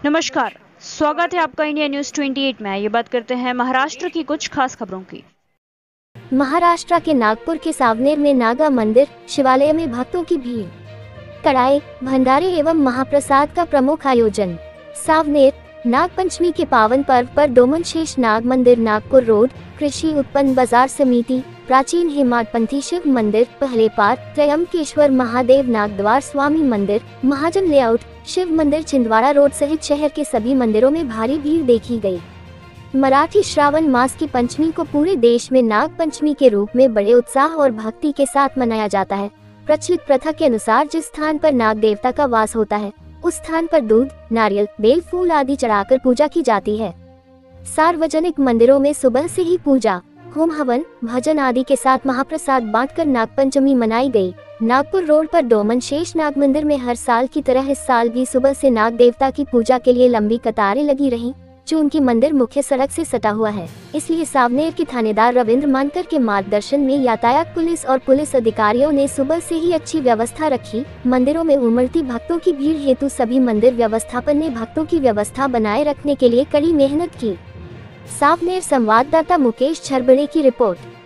नमस्कार, स्वागत है आपका इंडिया न्यूज 28 में। ये बात करते हैं महाराष्ट्र की कुछ खास खबरों की। महाराष्ट्र के नागपुर के सावनेर में नागा मंदिर शिवालय में भक्तों की भीड़, कड़ाई, भंडारे एवं महाप्रसाद का प्रमुख आयोजन। सावनेर नागपंचमी के पावन पर्व पर डोमनशेष नाग मंदिर, नागपुर रोड, कृषि उत्पन्न बाजार समिति, प्राचीन हेमाडपंथी शिव मंदिर, पहले पार, त्रयंबकेश्वर महादेव नागद्वार स्वामी मंदिर, महाजन लेआउट, शिव मंदिर, छिंदवाड़ा रोड सहित शहर के सभी मंदिरों में भारी भीड़ देखी गई। मराठी श्रावण मास की पंचमी को पूरे देश में नाग पंचमी के रूप में बड़े उत्साह और भक्ति के साथ मनाया जाता है। प्रचलित प्रथा के अनुसार जिस स्थान पर नाग देवता का वास होता है उस स्थान पर दूध, नारियल, बेल फूल आदि चढ़ाकर पूजा की जाती है। सार्वजनिक मंदिरों में सुबह से ही पूजा, होम हवन, भजन आदि के साथ महाप्रसाद बांटकर नागपंचमी मनाई गई। नागपुर रोड पर डोमनशेष नाग मंदिर में हर साल की तरह इस साल भी सुबह से नाग देवता की पूजा के लिए लंबी कतारें लगी रहीं। चूंकि मंदिर मुख्य सड़क से सटा हुआ है, इसलिए सावनेर के थानेदार रविंद्र मानकर के मार्गदर्शन में यातायात पुलिस और पुलिस अधिकारियों ने सुबह से ही अच्छी व्यवस्था रखी। मंदिरों में उमड़ती भक्तों की भीड़ हेतु सभी मंदिर व्यवस्थापन ने भक्तों की व्यवस्था बनाए रखने के लिए कड़ी मेहनत की। सावनेर संवाददाता मुकेश छरबड़े की रिपोर्ट।